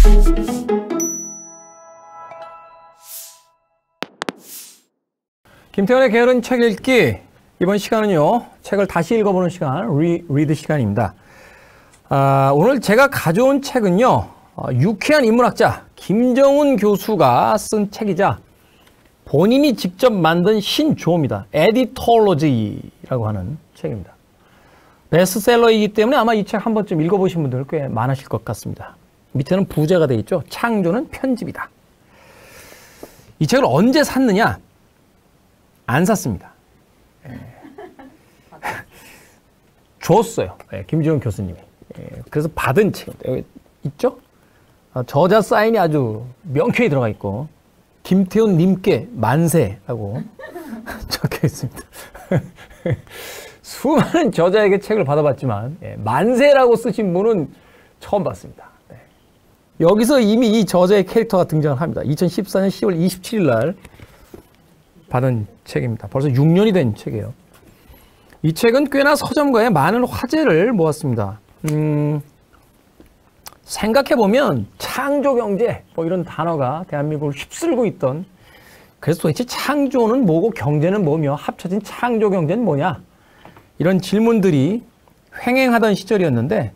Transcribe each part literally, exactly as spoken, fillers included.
김태원의 게으른 책 읽기. 이번 시간은요, 책을 다시 읽어보는 시간, 리, 리드 시간입니다. 아, 오늘 제가 가져온 책은요, 어, 유쾌한 인문학자 김정훈 교수가 쓴 책이자 본인이 직접 만든 신조어입니다. 에디톨로지라고 하는 책입니다. 베스트셀러이기 때문에 아마 이 책 한 번쯤 읽어보신 분들 꽤 많으실 것 같습니다. 밑에는 부제가 되어 있죠. 창조는 편집이다. 이 책을 언제 샀느냐? 안 샀습니다. 예. 줬어요. 예, 김지훈 교수님이. 예, 그래서 받은 책입니다. 여기 있죠? 아, 저자 사인이 아주 명쾌히 들어가 있고 김태훈 님께 만세라고 적혀 있습니다. 수많은 저자에게 책을 받아봤지만 예, 만세라고 쓰신 분은 처음 봤습니다. 네. 여기서 이미 이 저자의 캐릭터가 등장을 합니다. 이천십사 년 시월 이십칠일 날 받은 책입니다. 벌써 육 년이 된 책이에요. 이 책은 꽤나 서점가에 많은 화제를 모았습니다. 음, 생각해보면 창조경제 뭐 이런 단어가 대한민국을 휩쓸고 있던, 그래서 도대체 창조는 뭐고 경제는 뭐며 합쳐진 창조경제는 뭐냐, 이런 질문들이 횡행하던 시절이었는데,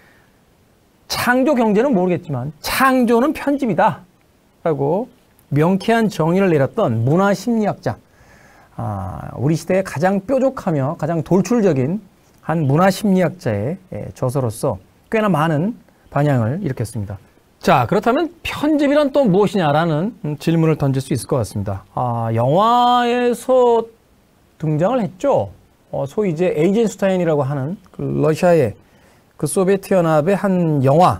창조경제는 모르겠지만 창조는 편집이다 라고 명쾌한 정의를 내렸던 문화심리학자, 아, 우리 시대에 가장 뾰족하며 가장 돌출적인 한 문화심리학자의 저서로서 꽤나 많은 반향을 일으켰습니다. 자, 그렇다면 편집이란 또 무엇이냐라는 질문을 던질 수 있을 것 같습니다. 아, 영화에서 등장을 했죠. 어, 소위 이제 에이젠슈타인이라고 하는 그 러시아의 그 소비에트 연합의 한 영화,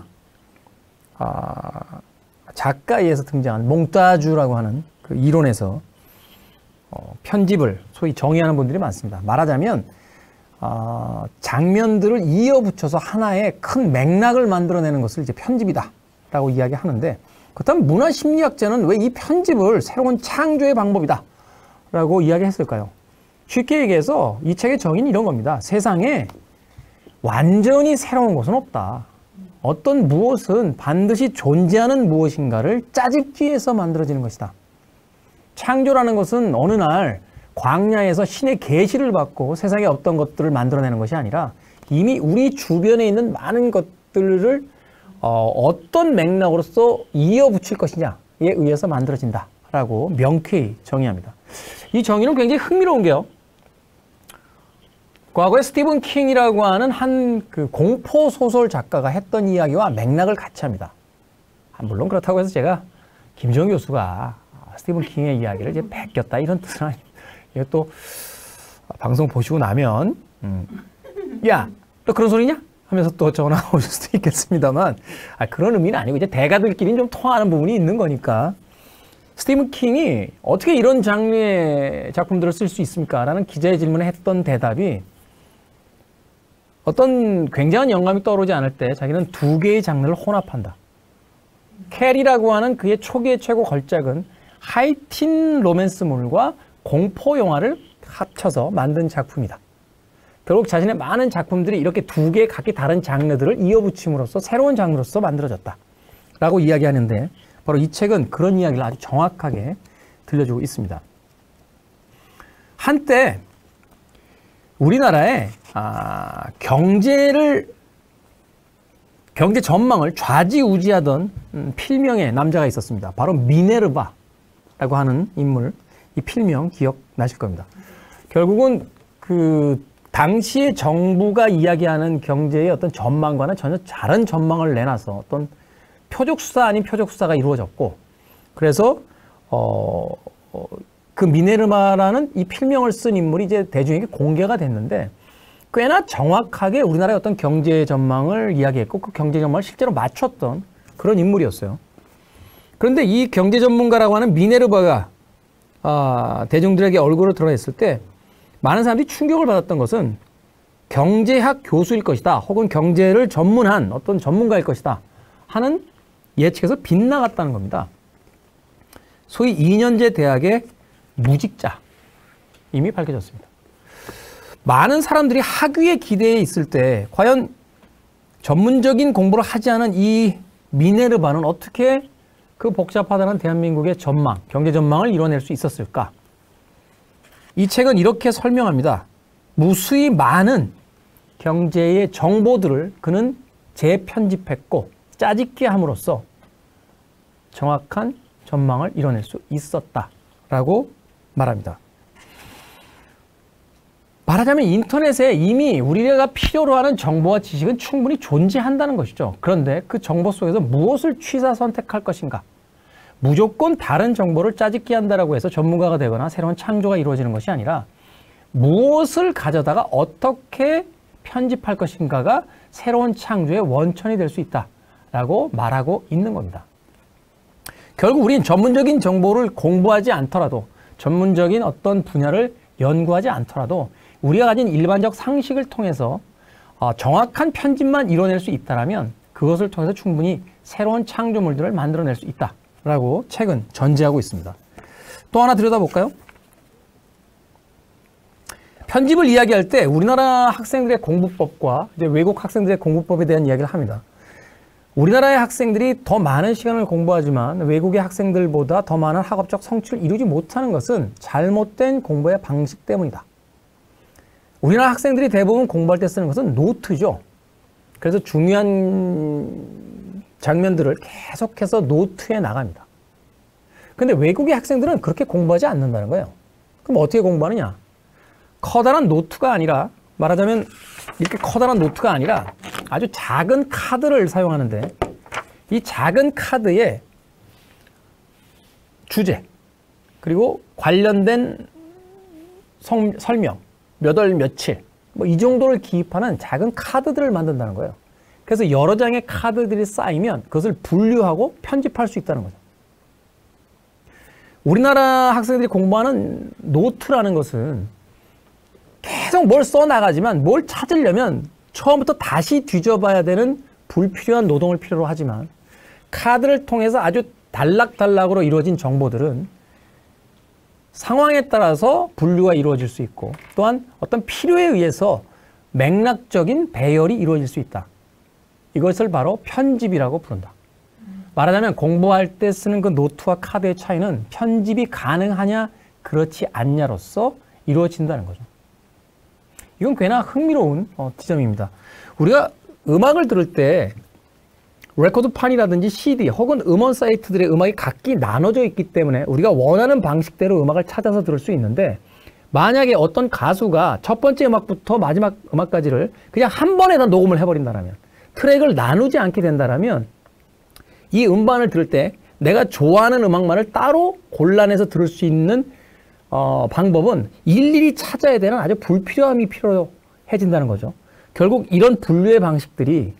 아, 작가에 의해서 등장한 몽따주라고 하는 그 이론에서 어, 편집을 소위 정의하는 분들이 많습니다. 말하자면 어, 장면들을 이어붙여서 하나의 큰 맥락을 만들어내는 것을 이제 편집이다 라고 이야기하는데, 그렇다면 문화심리학자는 왜 이 편집을 새로운 창조의 방법이다 라고 이야기했을까요? 쉽게 얘기해서 이 책의 정의는 이런 겁니다. 세상에 완전히 새로운 것은 없다. 어떤 무엇은 반드시 존재하는 무엇인가를 짜집기 위해서 만들어지는 것이다. 창조라는 것은 어느 날 광야에서 신의 계시를 받고 세상에 없던 것들을 만들어내는 것이 아니라 이미 우리 주변에 있는 많은 것들을 어, 어떤 맥락으로서 이어붙일 것이냐에 의해서 만들어진다라고 명쾌히 정의합니다. 이 정의는 굉장히 흥미로운 게요, 과거에 스티븐 킹이라고 하는 한 그 공포 소설 작가가 했던 이야기와 맥락을 같이 합니다. 물론 그렇다고 해서 제가 김정훈 교수가 스티븐 킹의 이야기를 이제 베꼈다 이런 뜻은 아닙니다. 이게 또 방송 보시고 나면 음, 야, 너 그런 소리냐? 하면서 또 전화 오실 수도 있겠습니다만, 아, 그런 의미는 아니고 이제 대가들끼리는 좀 통하는 부분이 있는 거니까. 스티븐 킹이 어떻게 이런 장르의 작품들을 쓸 수 있습니까? 라는 기자의 질문에 했던 대답이, 어떤 굉장한 영감이 떠오르지 않을 때 자기는 두 개의 장르를 혼합한다. 캐리라고 하는 그의 초기의 최고 걸작은 하이틴 로맨스물과 공포 영화를 합쳐서 만든 작품이다. 결국 자신의 많은 작품들이 이렇게 두 개의 각기 다른 장르들을 이어붙임으로써 새로운 장르로서 만들어졌다 라고 이야기하는데, 바로 이 책은 그런 이야기를 아주 정확하게 들려주고 있습니다. 한때 우리나라에 아, 경제를 경제 전망을 좌지우지하던 음, 필명의 남자가 있었습니다. 바로 미네르바라고 하는 인물. 이 필명 기억나실 겁니다. 결국은 그 당시의 정부가 이야기하는 경제의 어떤 전망과는 전혀 다른 전망을 내놔서 어떤 표적수사 아닌 표적수사가 이루어졌고, 그래서 어, 어, 그 미네르바라는 이 필명을 쓴 인물이 이제 대중에게 공개가 됐는데, 꽤나 정확하게 우리나라의 어떤 경제 전망을 이야기했고 그 경제 전망을 실제로 맞췄던 그런 인물이었어요. 그런데 이 경제 전문가라고 하는 미네르바가 아, 대중들에게 얼굴을 드러냈을 때 많은 사람들이 충격을 받았던 것은 경제학 교수일 것이다, 혹은 경제를 전문한 어떤 전문가일 것이다 하는 예측에서 빗나갔다는 겁니다. 소위 이 년제 대학의 무직자, 이미 밝혀졌습니다. 많은 사람들이 학위에 기대해 있을 때 과연 전문적인 공부를 하지 않은 이 미네르바는 어떻게 그 복잡하다는 대한민국의 전망, 경제 전망을 이뤄낼 수 있었을까? 이 책은 이렇게 설명합니다. 무수히 많은 경제의 정보들을 그는 재편집했고 짜집기 함으로써 정확한 전망을 이뤄낼 수 있었다라고 말합니다. 말하자면 인터넷에 이미 우리가 필요로 하는 정보와 지식은 충분히 존재한다는 것이죠. 그런데 그 정보 속에서 무엇을 취사 선택할 것인가? 무조건 다른 정보를 짜집기 한다라고 해서 전문가가 되거나 새로운 창조가 이루어지는 것이 아니라 무엇을 가져다가 어떻게 편집할 것인가가 새로운 창조의 원천이 될 수 있다라고 말하고 있는 겁니다. 결국 우린 전문적인 정보를 공부하지 않더라도 전문적인 어떤 분야를 연구하지 않더라도 우리가 가진 일반적 상식을 통해서 정확한 편집만 이뤄낼 수 있다면 그것을 통해서 충분히 새로운 창조물들을 만들어낼 수 있다라고 책은 전제하고 있습니다. 또 하나 들여다볼까요? 편집을 이야기할 때 우리나라 학생들의 공부법과 이제 외국 학생들의 공부법에 대한 이야기를 합니다. 우리나라의 학생들이 더 많은 시간을 공부하지만 외국의 학생들보다 더 많은 학업적 성취를 이루지 못하는 것은 잘못된 공부의 방식 때문이다. 우리나라 학생들이 대부분 공부할 때 쓰는 것은 노트죠. 그래서 중요한 장면들을 계속해서 노트에 나갑니다. 근데 외국의 학생들은 그렇게 공부하지 않는다는 거예요. 그럼 어떻게 공부하느냐? 커다란 노트가 아니라, 말하자면 이렇게 커다란 노트가 아니라 아주 작은 카드를 사용하는데 이 작은 카드에 주제 그리고 관련된 성, 설명 몇 월 며칠 뭐 이 정도를 기입하는 작은 카드들을 만든다는 거예요. 그래서 여러 장의 카드들이 쌓이면 그것을 분류하고 편집할 수 있다는 거죠. 우리나라 학생들이 공부하는 노트라는 것은 계속 뭘 써나가지만 뭘 찾으려면 처음부터 다시 뒤져봐야 되는 불필요한 노동을 필요로 하지만 카드를 통해서 아주 단락단락으로 이루어진 정보들은 상황에 따라서 분류가 이루어질 수 있고 또한 어떤 필요에 의해서 맥락적인 배열이 이루어질 수 있다. 이것을 바로 편집이라고 부른다. 말하자면 공부할 때 쓰는 그 노트와 카드의 차이는 편집이 가능하냐 그렇지 않냐로서 이루어진다는 거죠. 이건 꽤나 흥미로운 어, 지점입니다. 우리가 음악을 들을 때 레코드판이라든지 씨디 혹은 음원 사이트들의 음악이 각기 나눠져 있기 때문에 우리가 원하는 방식대로 음악을 찾아서 들을 수 있는데 만약에 어떤 가수가 첫 번째 음악부터 마지막 음악까지를 그냥 한 번에 다 녹음을 해버린다면 트랙을 나누지 않게 된다면 이 음반을 들을 때 내가 좋아하는 음악만을 따로 골라내서 들을 수 있는 어, 방법은 일일이 찾아야 되는 아주 불필요함이 필요해진다는 거죠. 결국 이런 분류의 방식들이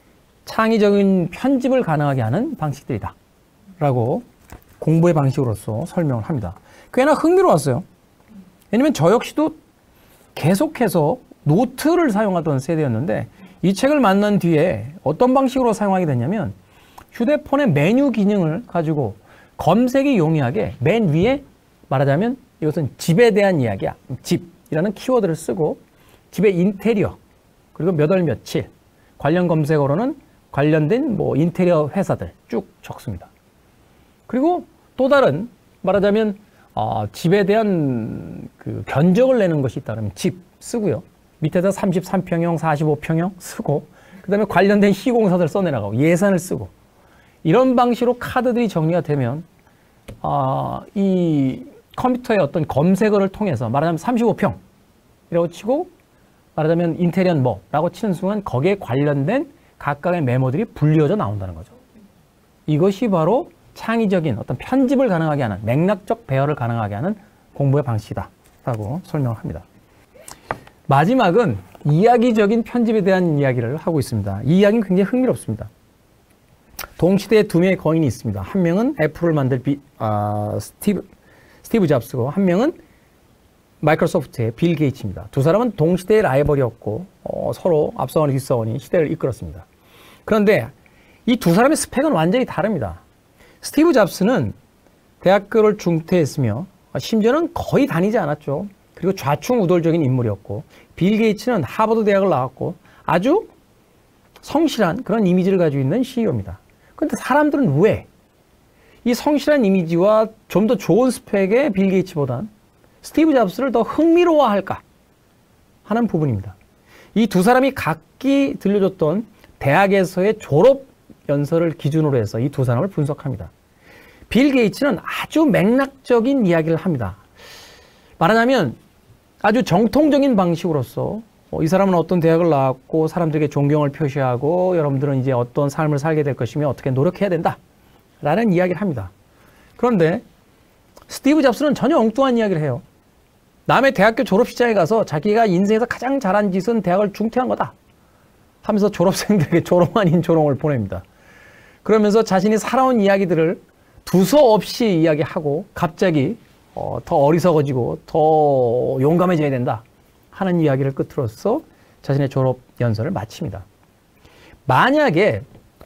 창의적인 편집을 가능하게 하는 방식들이다 라고 공부의 방식으로서 설명을 합니다. 꽤나 흥미로웠어요. 왜냐면 저 역시도 계속해서 노트를 사용하던 세대였는데 이 책을 만난 뒤에 어떤 방식으로 사용하게 됐냐면 휴대폰의 메뉴 기능을 가지고 검색이 용이하게 맨 위에 말하자면 이것은 집에 대한 이야기야. 집이라는 키워드를 쓰고 집의 인테리어 그리고 몇 월 며칠 관련 검색어로는 관련된 뭐 인테리어 회사들 쭉 적습니다. 그리고 또 다른 말하자면 어, 집에 대한 그 견적을 내는 것이 있다면 집 쓰고요. 밑에다 삼십삼 평형, 사십오 평형 쓰고 그 다음에 관련된 시공사들 써내나가고 예산을 쓰고 이런 방식으로 카드들이 정리가 되면 어, 이 컴퓨터의 어떤 검색어를 통해서 말하자면 삼십오 평이라고 치고 말하자면 인테리어 뭐라고 치는 순간 거기에 관련된 각각의 메모들이 분리어져 나온다는 거죠. 이것이 바로 창의적인 어떤 편집을 가능하게 하는 맥락적 배열을 가능하게 하는 공부의 방식이다 라고 설명을 합니다. 마지막은 이야기적인 편집에 대한 이야기를 하고 있습니다. 이 이야기는 굉장히 흥미롭습니다. 동시대에 두 명의 거인이 있습니다. 한 명은 애플을 만들 비, 아, 스티브, 스티브 잡스고 한 명은 마이크로소프트의 빌 게이츠입니다. 두 사람은 동시대의 라이벌이었고 어, 서로 앞서거니 뒤서거니 시대를 이끌었습니다. 그런데 이 두 사람의 스펙은 완전히 다릅니다. 스티브 잡스는 대학교를 중퇴했으며 심지어는 거의 다니지 않았죠. 그리고 좌충우돌적인 인물이었고 빌 게이츠는 하버드 대학을 나왔고 아주 성실한 그런 이미지를 가지고 있는 씨이오입니다. 근데 사람들은 왜 이 성실한 이미지와 좀 더 좋은 스펙의 빌 게이츠보단 스티브 잡스를 더 흥미로워할까 하는 부분입니다. 이 두 사람이 각기 들려줬던 대학에서의 졸업 연설을 기준으로 해서 이 두 사람을 분석합니다. 빌 게이츠는 아주 맥락적인 이야기를 합니다. 말하자면 아주 정통적인 방식으로서 이 사람은 어떤 대학을 나왔고 사람들에게 존경을 표시하고 여러분들은 이제 어떤 삶을 살게 될 것이며 어떻게 노력해야 된다 라는 이야기를 합니다. 그런데 스티브 잡스는 전혀 엉뚱한 이야기를 해요. 남의 대학교 졸업식장에 가서 자기가 인생에서 가장 잘한 짓은 대학을 중퇴한 거다 하면서 졸업생들에게 조롱 아닌 조롱을 보냅니다. 그러면서 자신이 살아온 이야기들을 두서없이 이야기하고 갑자기 어, 더 어리석어지고 더 용감해져야 된다 하는 이야기를 끝으로써 자신의 졸업 연설을 마칩니다. 만약에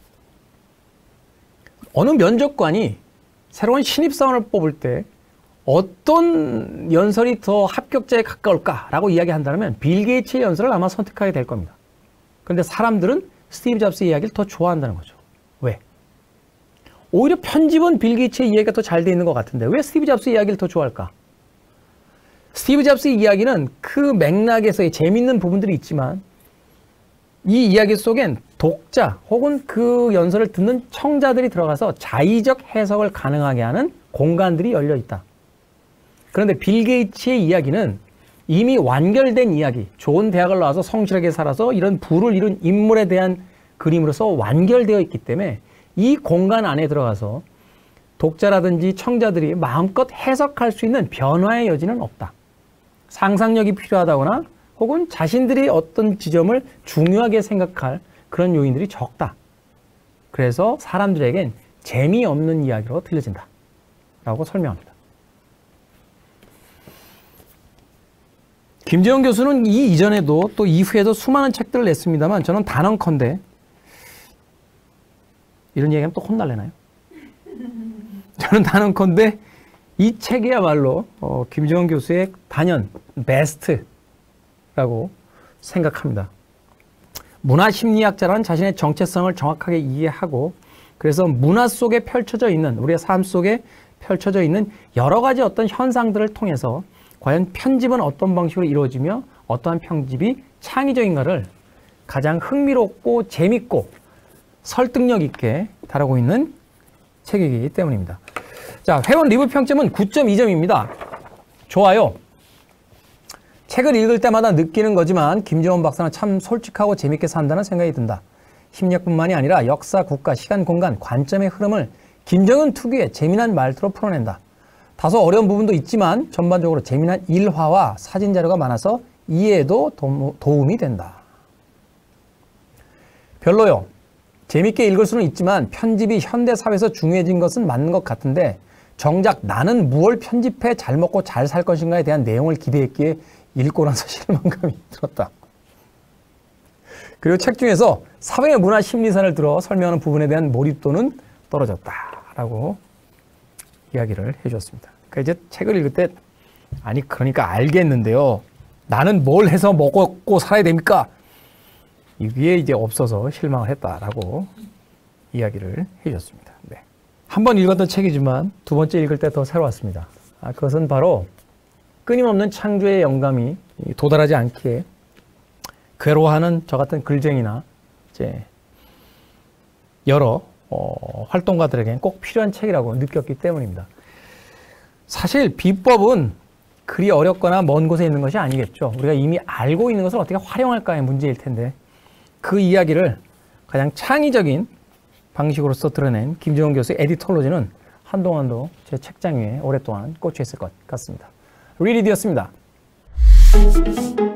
어느 면접관이 새로운 신입사원을 뽑을 때 어떤 연설이 더 합격자에 가까울까라고 이야기한다면 빌 게이츠의 연설을 아마 선택하게 될 겁니다. 그런데 사람들은 스티브 잡스의 이야기를 더 좋아한다는 거죠. 왜? 오히려 편집은 빌 게이츠의 이야기가 더 잘 돼 있는 것 같은데 왜 스티브 잡스의 이야기를 더 좋아할까? 스티브 잡스의 이야기는 그 맥락에서의 재밌는 부분들이 있지만 이 이야기 속엔 독자 혹은 그 연설을 듣는 청자들이 들어가서 자의적 해석을 가능하게 하는 공간들이 열려 있다. 그런데 빌 게이츠의 이야기는 이미 완결된 이야기, 좋은 대학을 나와서 성실하게 살아서 이런 부를 이룬 인물에 대한 그림으로서 완결되어 있기 때문에 이 공간 안에 들어가서 독자라든지 청자들이 마음껏 해석할 수 있는 변화의 여지는 없다. 상상력이 필요하다거나 혹은 자신들이 어떤 지점을 중요하게 생각할 그런 요인들이 적다. 그래서 사람들에겐 재미없는 이야기로 들려진다 라고 설명합니다. 김재원 교수는 이 이전에도 또 이후에도 수많은 책들을 냈습니다만 저는 단언컨대 이런 얘기하면 또 혼날래나요? 저는 단언컨대 이 책이야말로 어, 김재원 교수의 단연 베스트라고 생각합니다. 문화심리학자라는 자신의 정체성을 정확하게 이해하고 그래서 문화 속에 펼쳐져 있는 우리의 삶 속에 펼쳐져 있는 여러 가지 어떤 현상들을 통해서 과연 편집은 어떤 방식으로 이루어지며 어떠한 편집이 창의적인가를 가장 흥미롭고 재밌고 설득력 있게 다루고 있는 책이기 때문입니다. 자, 회원 리뷰 평점은 구 점 이 점입니다. 좋아요. 책을 읽을 때마다 느끼는 거지만 김재원 박사는 참 솔직하고 재밌게 산다는 생각이 든다. 심리학뿐만이 아니라 역사, 국가, 시간, 공간, 관점의 흐름을 김정은 특유의 재미난 말투로 풀어낸다. 다소 어려운 부분도 있지만 전반적으로 재미난 일화와 사진 자료가 많아서 이해에도 도움이 된다. 별로요. 재밌게 읽을 수는 있지만 편집이 현대사회에서 중요해진 것은 맞는 것 같은데 정작 나는 무엇을 편집해 잘 먹고 잘 살 것인가에 대한 내용을 기대했기에 읽고 나서 실망감이 들었다. 그리고 책 중에서 사회 문화 심리사를 들어 설명하는 부분에 대한 몰입도는 떨어졌다라고 이야기를 해주었습니다. 그러니까 이제 책을 읽을 때 아니 그러니까 알겠는데요. 나는 뭘 해서 먹고 살아야 됩니까? 이게 이제 없어서 실망을 했다라고 이야기를 해주셨습니다. 네. 한 번 읽었던 책이지만 두 번째 읽을 때 더 새로웠습니다. 아, 그것은 바로 끊임없는 창조의 영감이 도달하지 않기에 괴로워하는 저 같은 글쟁이나 이제 여러 어, 활동가들에게는 꼭 필요한 책이라고 느꼈기 때문입니다. 사실 비법은 그리 어렵거나 먼 곳에 있는 것이 아니겠죠. 우리가 이미 알고 있는 것을 어떻게 활용할까의 문제일 텐데 그 이야기를 가장 창의적인 방식으로서 드러낸 김재원 교수의 에디톨로지는 한동안도 제 책장 위에 오랫동안 꽂혀 있을 것 같습니다. 리리디였습니다.